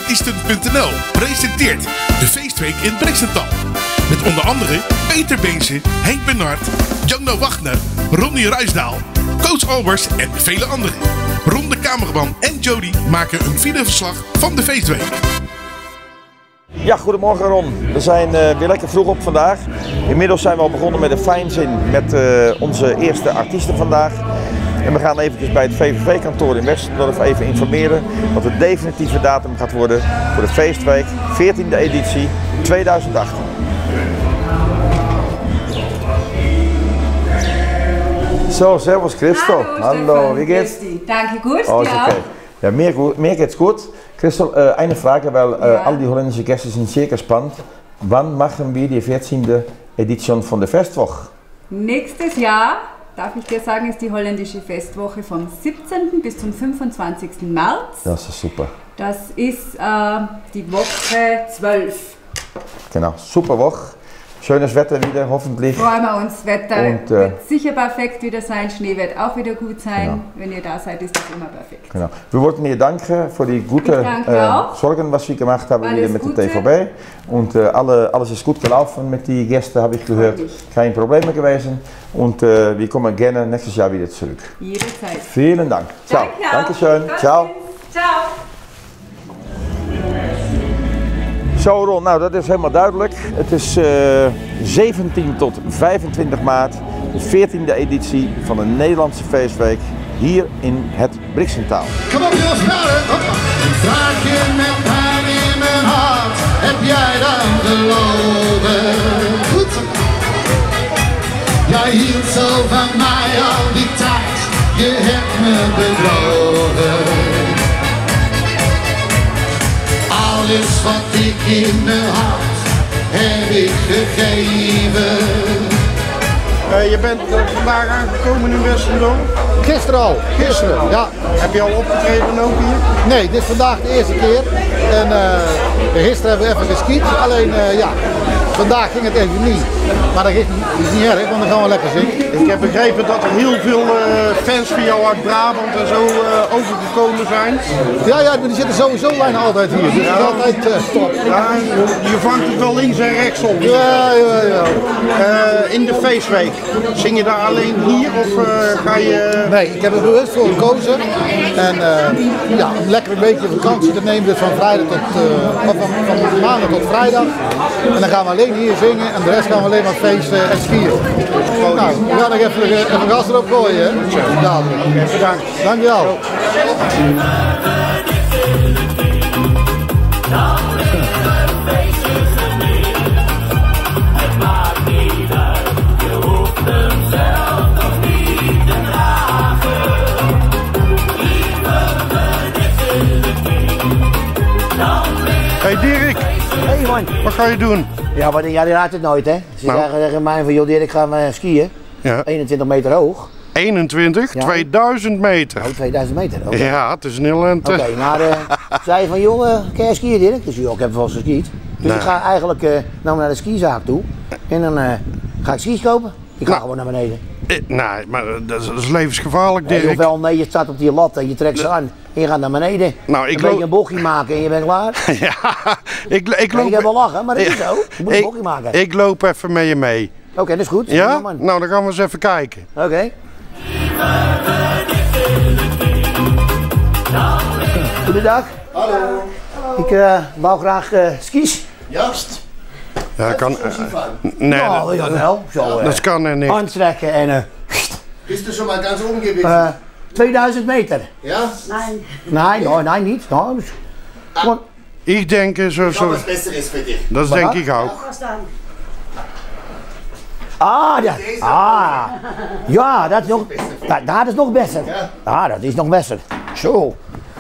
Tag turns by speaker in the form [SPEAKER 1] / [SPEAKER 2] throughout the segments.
[SPEAKER 1] Eastern.nl presenteert de feestweek in Brixental. Met onder andere Peter Beense, Henk Bernard, Janno Wagner, Ronnie Ruisdaal, Coach Albers en vele anderen. Ron de cameraman en Jody maken een videoverslag van de feestweek.
[SPEAKER 2] Ja, goedemorgen Ron. We zijn weer lekker vroeg op vandaag. Inmiddels zijn we al begonnen met een fijnzin met onze eerste artiesten vandaag. En we gaan eventjes bij het VVV-kantoor in Westendorf even informeren wat de definitieve datum gaat worden voor de feestweek 14e editie 2018. So, servus Christel.
[SPEAKER 3] Hallo, wie geht's? Danke, gut.
[SPEAKER 2] Oh, ist okay. Ja, mir geht's gut. Christel, eine Frage, weil all die holländische Gäste sind sehr gespannt. Wann machen wir die 14. Edition von der Festwoche?
[SPEAKER 3] Nächstes Jahr, darf ich dir sagen, ist die holländische Festwoche vom 17. bis zum 25. März.
[SPEAKER 2] Das ist super.
[SPEAKER 3] Das ist die Woche 12.
[SPEAKER 2] Genau, super Woche. Schönes Wetter wieder, hoffentlich.
[SPEAKER 3] Freuen wir uns. Wetter wird sicher perfekt wieder sein. Schnee wird auch wieder gut sein. Genau. Wenn ihr da seid, ist das immer perfekt.
[SPEAKER 2] Genau. Wir wollten dir danken für die gute Sorgen, was wir gemacht haben wieder mit dem TVB. Und alles ist gut gelaufen mit den Gästen, habe ich gehört. Keine Probleme gewesen. Und wir kommen gerne nächstes Jahr wieder zurück.
[SPEAKER 3] Jederzeit.
[SPEAKER 2] Vielen Dank. Ciao. Dankeschön. Ciao.
[SPEAKER 3] Ciao.
[SPEAKER 2] Zo Ron, nou dat is helemaal duidelijk. Het is 17 tot 25 maart, de 14e editie van de Nederlandse feestweek hier in het Brixental.
[SPEAKER 4] Kom op jongens, een vraagje met pijn in mijn hart, heb jij dan gelogen? Goed. Jij hield zo van mij al die tijd, je hebt me bedrogen. Alles wat ik in mijn hart heb ik gegeven.
[SPEAKER 5] Je bent vandaag aangekomen in Westendorf?
[SPEAKER 6] Gisteren al. Gisteren, ja.
[SPEAKER 5] Heb je al opgetreden ook hier?
[SPEAKER 6] Nee, dit is vandaag de eerste keer. En gisteren hebben we even geskiet. Alleen ja, vandaag ging het even niet. Maar dat is niet erg, want dan gaan we lekker zingen.
[SPEAKER 5] Ik heb begrepen dat er heel veel fans van jou uit Brabant en zo overgekomen zijn.
[SPEAKER 6] Ja, die zitten sowieso bijna altijd hier. Dus het is altijd top.
[SPEAKER 5] Ja, je vangt het wel links en rechts op.
[SPEAKER 6] Ja.
[SPEAKER 5] In de feestweek, zing je daar alleen hier of ga je...
[SPEAKER 6] Nee, ik heb er bewust voor gekozen. En ja, om lekker een beetje vakantie te nemen, dus van vrijdag tot van maandag tot vrijdag. En dan gaan we alleen hier zingen en de rest gaan we alleen maar feesten en skiën. Nou, we gaan nog even gas erop gooien, hè?
[SPEAKER 5] Oké, bedankt.
[SPEAKER 6] Dankjewel.
[SPEAKER 5] Hey Dirk,
[SPEAKER 7] hey man.
[SPEAKER 5] Wat ga je doen?
[SPEAKER 7] Ja, maar die raadt het nooit hè. Ze zeggen tegen mij van joh Dirk, gaan we skiën.
[SPEAKER 5] Ja.
[SPEAKER 7] 21 meter hoog.
[SPEAKER 5] 21? Ja. 2000 meter.
[SPEAKER 7] Oh, 2000 meter. Okay.
[SPEAKER 5] Ja, het is een heel eind.
[SPEAKER 7] Oké, maar zei je van joh, kan jij skiën Dirk? Dus joh, ik heb wel eens geskiet. Dus ik ga eigenlijk nou naar de skizaak toe. En dan ga ik skis kopen. Ik ga gewoon naar beneden.
[SPEAKER 5] Nee, maar dat is levensgevaarlijk Dirk.
[SPEAKER 7] Ofwel nee, je staat op die lat en je trekt ze aan. En je gaat naar beneden.
[SPEAKER 5] Nou,
[SPEAKER 7] ik een bochtje maken en je bent klaar.
[SPEAKER 5] Ja, ik loop...
[SPEAKER 7] Ik heb wel lachen, maar dat is zo. Je moet een bochtje maken.
[SPEAKER 5] Ik loop even met je mee.
[SPEAKER 7] Oké, dat is goed.
[SPEAKER 5] Ja? Nou, dan gaan we eens even kijken.
[SPEAKER 7] Oké. Goedendag.
[SPEAKER 4] Hallo.
[SPEAKER 7] Ik wou graag skis.
[SPEAKER 4] Juist.
[SPEAKER 5] Ja, kan...
[SPEAKER 4] nee,
[SPEAKER 7] ja, wel. Zo,
[SPEAKER 5] dat kan er niet.
[SPEAKER 7] Aantrekken en...
[SPEAKER 4] Bist du schon mal ganz oben gewesen?
[SPEAKER 7] 2000 meter.
[SPEAKER 4] Ja?
[SPEAKER 7] Nee, niet. Nou,
[SPEAKER 5] ik denk zo...
[SPEAKER 4] Was Besseres für dich.
[SPEAKER 5] Dat denk ik ook.
[SPEAKER 7] Ja, dat is nog... Dat is nog beter. Ja, dat is nog beter. Zo.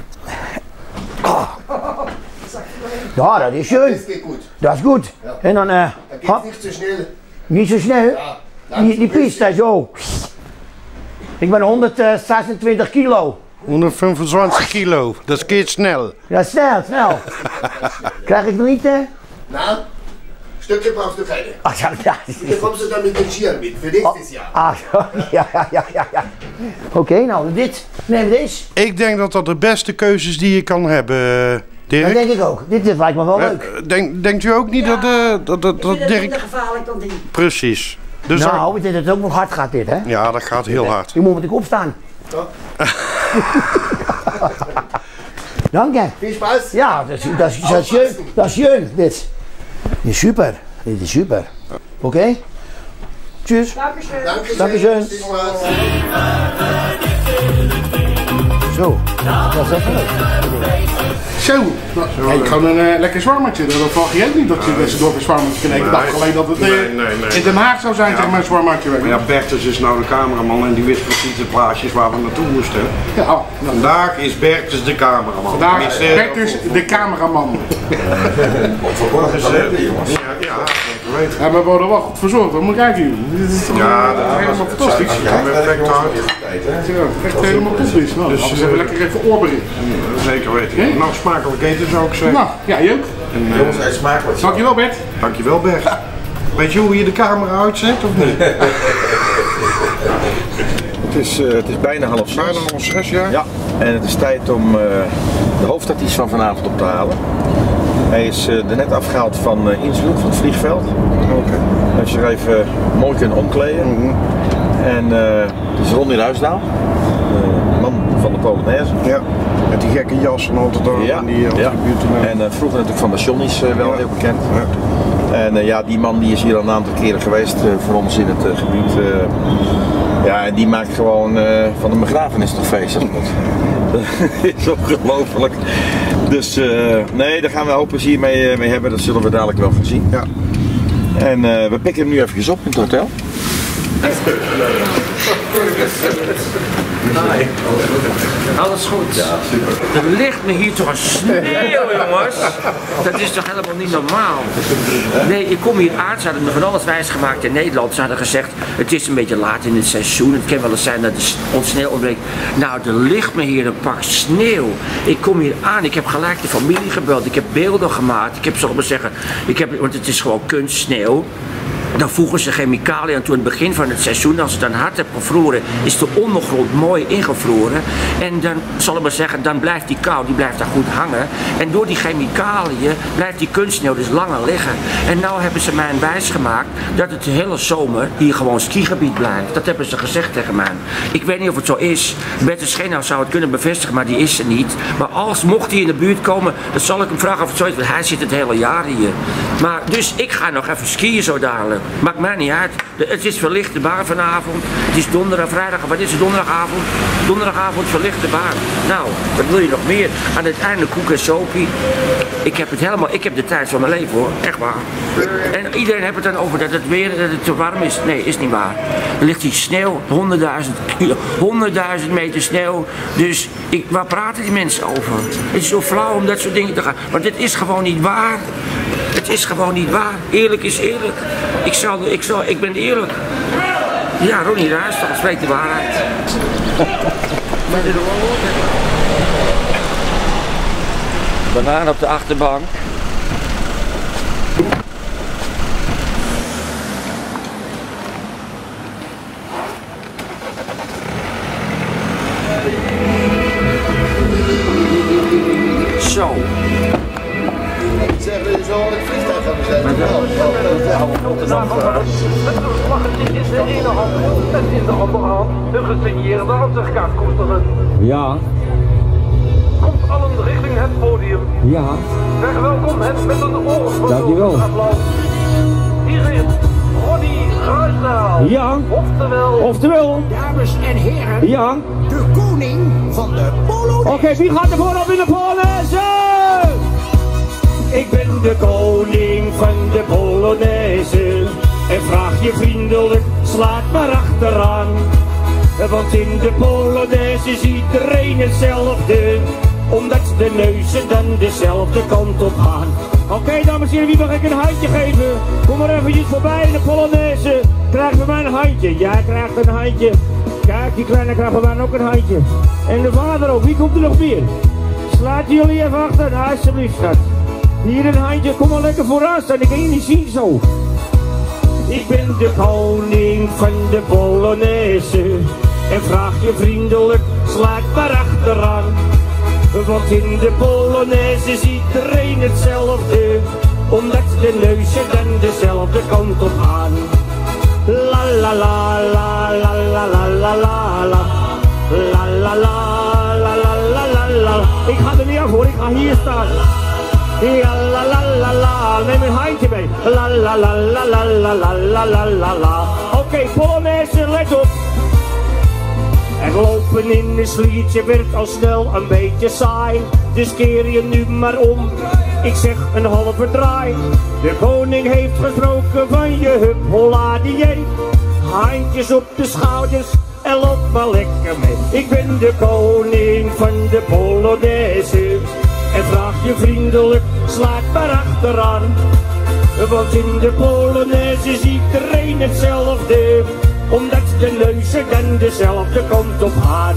[SPEAKER 7] Ja, dat is schön.
[SPEAKER 4] Das geht gut.
[SPEAKER 7] Dat is goed.
[SPEAKER 4] Ja.
[SPEAKER 7] En dan...
[SPEAKER 4] Da geht's nicht so schnell.
[SPEAKER 7] Niet zo snel.
[SPEAKER 4] Ja.
[SPEAKER 7] Die piste, zo. Ik ben 126 kilo.
[SPEAKER 5] 125 kilo, dat gaat snel.
[SPEAKER 7] Ja, snel. Krijg ik nog niet, hè?
[SPEAKER 4] Na, Stöcke brauchst du keine.
[SPEAKER 7] Ach ja.
[SPEAKER 4] Die bekommst du dann mit den Skiern mit, für nächstes Jahr.
[SPEAKER 7] Ah, ja. Oké, nou, dit. Neem deze.
[SPEAKER 5] Ik denk dat dat de beste keuzes die je kan hebben, Dirk?
[SPEAKER 7] Dat denk ik ook. Dit lijkt me wel leuk.
[SPEAKER 5] Denkt u ook niet dat
[SPEAKER 8] Ik vind het
[SPEAKER 5] Dirk...
[SPEAKER 8] minder gevaarlijk dan die.
[SPEAKER 5] Precies. Dus
[SPEAKER 7] Nou, ik denk dat het ook nog hard gaat dit, hè?
[SPEAKER 5] ja, dat gaat heel hard.
[SPEAKER 7] U moet met de kop staan. Dank je.
[SPEAKER 6] Viel Spaß.
[SPEAKER 7] Ja, dat is schön. Dat is schön, dit. Dit is super. Dit is super. Oké? Tjus. Dankeschön.
[SPEAKER 6] Viel Spaß.
[SPEAKER 7] Zo, dat was even leuk.
[SPEAKER 1] Zo, nou, gewoon een lekker zwarmertje. Dat verwacht je ook niet dat je best door een zwarmertje kan eten. Ik dacht alleen dat het in Den Haag zou zijn, zeg maar, een zwarmertje.
[SPEAKER 9] Maar ja, Bertus is nou de cameraman en die wist precies de plaatsjes waar we naartoe moesten.
[SPEAKER 1] Ja, nou,
[SPEAKER 9] Vandaag is Bertus de cameraman.
[SPEAKER 1] vandaag Bertus de cameraman.
[SPEAKER 9] Dus, ja, zeker weten.
[SPEAKER 1] Ja, maar we worden wel goed verzorgd. Wat moet ik kijken jullie? Dit is toch
[SPEAKER 9] Ja, dat
[SPEAKER 1] helemaal
[SPEAKER 9] was
[SPEAKER 1] fantastisch.
[SPEAKER 9] perfect hard.
[SPEAKER 1] Ja, echt helemaal fantastisch. Nou, dus we hebben lekker even oorberen.
[SPEAKER 9] Zeker weten. Nou, smakelijk eten zou ik zeggen.
[SPEAKER 1] Nou, ja, je ook.
[SPEAKER 2] Jongens, hij smaakt wat.
[SPEAKER 1] Dankjewel, Bert.
[SPEAKER 9] Dankjewel Bert. Weet je hoe je de camera uitzet of niet?
[SPEAKER 2] Het is bijna 5:30.
[SPEAKER 9] Bijna 5:30, ja.
[SPEAKER 2] Ja, en het is tijd om de hoofdartiest van vanavond op te halen. Hij is er net afgehaald van Innsbruck, van het vliegveld.
[SPEAKER 9] Oké.
[SPEAKER 2] Hij heeft zich even mooi kunnen omkleden. En het is Ronnie Ruisdaal, man van de Polonaise.
[SPEAKER 9] Ja. Met die gekke jas en altijd aan
[SPEAKER 2] Ja,
[SPEAKER 9] die
[SPEAKER 2] ja.
[SPEAKER 9] attributen.
[SPEAKER 2] En vroeger natuurlijk van de Johnny's wel heel bekend.
[SPEAKER 9] Ja.
[SPEAKER 2] En ja, die man die is hier al een aantal keren geweest voor ons in het gebied. Ja, en die maakt gewoon van een begrafenis toch feest. Dat is ongelooflijk. Dus nee, daar gaan we hoop plezier mee hebben. Dat zullen we dadelijk wel gaan zien.
[SPEAKER 9] Ja.
[SPEAKER 2] En we pikken hem nu even op in het hotel.
[SPEAKER 10] Alles goed. Ja, super. Er ligt me hier toch een sneeuw, jongens. Dat is toch helemaal niet normaal. Nee, ik kom hier aan. Ze hadden me van alles wijsgemaakt in Nederland. Ze hadden gezegd, het is een beetje laat in het seizoen. Het kan wel eens zijn dat de sneeuw ontbreekt. Nou, er ligt me hier een pak sneeuw. Ik kom hier aan. Ik heb gelijk de familie gebeld. Ik heb beelden gemaakt. Ik heb, zal ik maar zeggen, want het is gewoon kunstsneeuw. Dan voegen ze chemicaliën aan toe in het begin van het seizoen. Als het dan hard hebt gevroren, is de ondergrond mooi ingevroren. En dan, zal ik maar zeggen, dan blijft die kou, die blijft daar goed hangen. En door die chemicaliën blijft die kunstsneeuw dus langer liggen. En nou hebben ze mij wijsgemaakt dat het de hele zomer hier gewoon skigebied blijft. Dat hebben ze gezegd tegen mij. Ik weet niet of het zo is. Bertus Schenau zou het kunnen bevestigen, maar die is er niet. Maar mocht hij in de buurt komen, dan zal ik hem vragen of het zo is. Want hij zit het hele jaar hier. Maar dus ik ga nog even skiën zo dadelijk. Maakt mij niet uit. Het is verlichte baan vanavond. Het is donderdag, vrijdag. Wat is het donderdagavond? Donderdagavond verlichte baan. Nou, wat wil je nog meer? Aan het einde koek en sopie. Ik heb de tijd van mijn leven hoor. Echt waar. En iedereen heeft het dan over dat het weer dat het te warm is. Nee, is niet waar. Er ligt die sneeuw. 100.000 meter sneeuw. Dus waar praten die mensen over? Het is zo flauw om dat soort dingen te gaan. Want dit is gewoon niet waar. Het is gewoon niet waar. Eerlijk is eerlijk. Ik ben eerlijk. Ja, Ronnie Ruisdaal spreekt de waarheid. Banaan op de achterbank. Zo.
[SPEAKER 6] Zeggen jullie zo het vliegtuig gaan bestellen?
[SPEAKER 11] Het is de ene hand en in de andere hand de gesigneerde ansichtkaartkoesteren.
[SPEAKER 10] Ja.
[SPEAKER 11] Komt allen richting het podium.
[SPEAKER 10] Ja.
[SPEAKER 11] Verwelkom hen met een
[SPEAKER 10] Dankjewel.
[SPEAKER 11] oorverdovend applaus. Hier is Ronnie Ruisdaal.
[SPEAKER 10] Ja. Oftewel.
[SPEAKER 8] Dames en heren,
[SPEAKER 10] Ja.
[SPEAKER 8] de koning van de Polonaise.
[SPEAKER 10] Oké, wie gaat er voorop in de Polonaise? Ik ben de koning van de Polonaise. En vraag je vriendelijk, slaat maar achteraan. Want in de Polonaise is iedereen hetzelfde. Omdat de neuzen dan dezelfde kant op gaan. Oké, dames en heren, wie mag ik een handje geven? Kom maar eventjes voorbij in de Polonaise. Krijg van mij een handje. Jij krijgt een handje. Kijk, die kleine krijgt van mij ook een handje. En de vader ook. Wie komt er nog meer? Slaat jullie even achter, nou, alsjeblieft, schat. Hier een handje, kom maar lekker vooraan staan, ik kan je niet zien zo. Ik ben de koning van de Polonaise. En vraag je vriendelijk, slaat maar achteraan.
[SPEAKER 11] Want in de Polonaise is iedereen hetzelfde, omdat de neuzen dan dezelfde kant op gaan. La la la la la la la la la la la la la la la la. Ik ga er niet af hoor, ik ga hier staan. Ja la la la la, neem een handje mee. La la la la la la la la la la la. Oké, Polonaise, let op. En lopen in een sliedje werd al snel een beetje saai. Dus keer je nu maar om, ik zeg een halve draai. De koning heeft gesproken van je hup holla die jee. Handjes op de schouders en loop maar lekker mee. Ik ben de koning van de Polonaise. En vraag je vriendelijk, slaat maar achteraan. Want in de Polonaise is iedereen hetzelfde, omdat de neuzen dan dezelfde kant op gaan.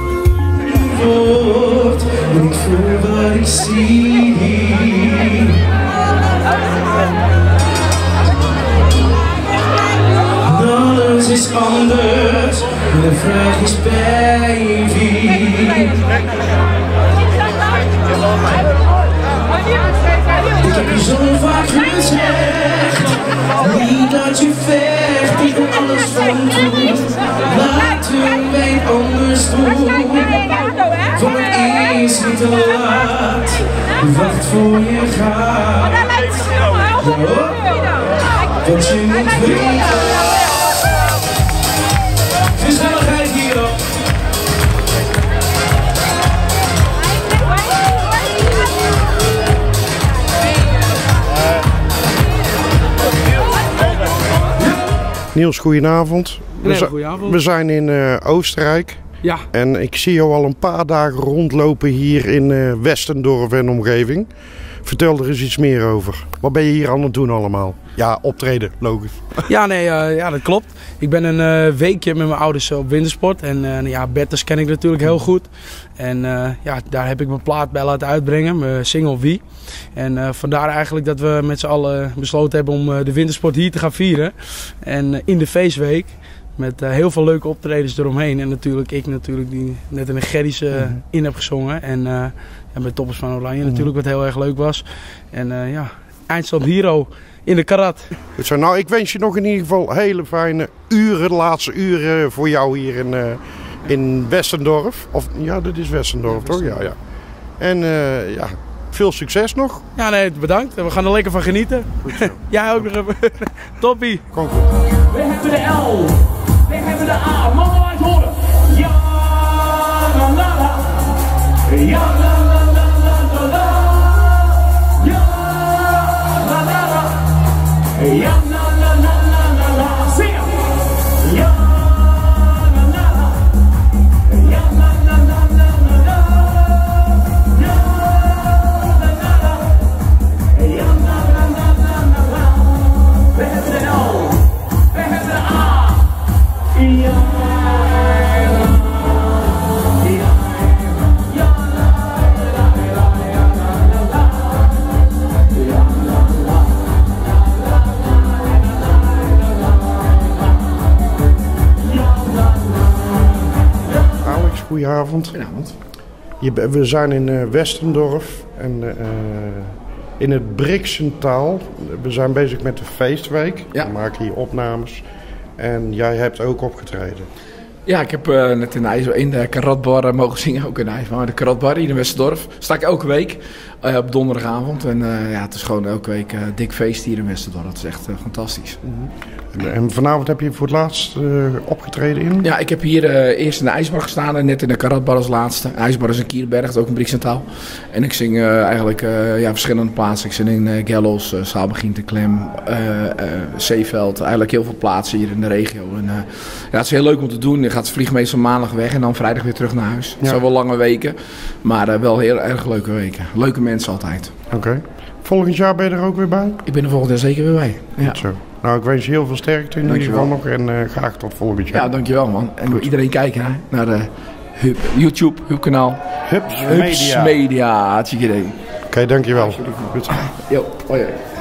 [SPEAKER 12] Wordt en ik voel wat ik zie. Alles is anders, en de vraag is bij wie. Ik heb je zo vaak gezegd, niet dat je vecht, ik wil alles van doen. Laten wij anders doen, voor het is niet te laat, wacht voor je gaat. Want je moet weten, gezelligheid hier op.
[SPEAKER 5] Niels, goedenavond. We zijn in Oostenrijk.
[SPEAKER 13] Ja.
[SPEAKER 5] En ik zie jou al een paar dagen rondlopen hier in Westendorf en omgeving. Vertel er eens iets meer over. Wat ben je hier aan het doen allemaal? Ja, optreden, logisch.
[SPEAKER 13] Ja, nee, ja, dat klopt. Ik ben een weekje met mijn ouders op wintersport. En ja, Bertus ken ik natuurlijk heel goed. En ja, daar heb ik mijn plaat bij laten uitbrengen, mijn single Wie. En vandaar eigenlijk dat we met z'n allen besloten hebben om de wintersport hier te gaan vieren. En in de feestweek. Met heel veel leuke optredens eromheen. En natuurlijk ik die net een Gerry's in heb gezongen. En ja, met Toppers van Oranje natuurlijk, wat heel erg leuk was. En ja, eindstand Hero in de karat.
[SPEAKER 5] Goed zo, nou, ik wens je nog in ieder geval hele fijne uren, de laatste uren voor jou hier in Westendorf. Of ja, dit is Westendorf, toch? Ja, ja. En ja, veel succes nog.
[SPEAKER 13] Ja, nee, bedankt. We gaan er lekker van genieten.
[SPEAKER 5] Goed zo.
[SPEAKER 13] Jij ook nog even. Toppie.
[SPEAKER 5] Kom goed.
[SPEAKER 11] We hebben de L, we hebben de A. Mannen, laat horen. Ja, la la la. Ja, la la la la la. Ja, la la la. Ja, la la la la la. Zing het. Ja, la la la. Ja, la la la la la. Ja, la la la. Ja, la la la la la. We hebben de L, we hebben de A. Ja.
[SPEAKER 5] Alex, goedenavond.
[SPEAKER 14] Goedenavond.
[SPEAKER 5] We zijn in Westendorf en in het Brixentaal. We zijn bezig met de feestweek.
[SPEAKER 14] Ja.
[SPEAKER 5] We maken hier opnames. En jij hebt ook opgetreden.
[SPEAKER 14] Ja, ik heb net in de Karatbar mogen zingen, ook in de IJsbar. De Karatbar hier in Westendorf. Sta ik elke week op donderdagavond. En ja, het is gewoon elke week dik feest hier in Westendorf. Dat is echt fantastisch.
[SPEAKER 5] En vanavond heb je voor het laatst opgetreden in?
[SPEAKER 14] Ja, ik heb hier eerst in de IJsbar gestaan en net in de Karatbar als laatste. IJsbar is in Kierenberg, dat is ook een Brixentaal. En ik zing eigenlijk ja, verschillende plaatsen. Ik zing in Gellos, Saalbegien te Klem, Zeeveld. Eigenlijk heel veel plaatsen hier in de regio. En, ja, het is heel leuk om te doen. Je gaat vliegen meestal maandag weg en dan vrijdag weer terug naar huis. Het zijn wel lange weken, maar wel heel erg leuke weken. Leuke mensen altijd.
[SPEAKER 5] Oké. Volgend jaar ben je er ook weer bij?
[SPEAKER 14] Ik ben er volgend jaar zeker weer bij. Ja.
[SPEAKER 5] Goed zo. Nou, ik wens je heel veel sterkte in ieder geval nog en graag tot volgend jaar.
[SPEAKER 14] Ja, dankjewel man. En goed. Iedereen kijken hè, naar de YouTube, Hub-kanaal.
[SPEAKER 5] Hubs Media.
[SPEAKER 14] Media, hartstikke idee.
[SPEAKER 5] Oké, dankjewel.
[SPEAKER 14] Goed. Jo, hoi.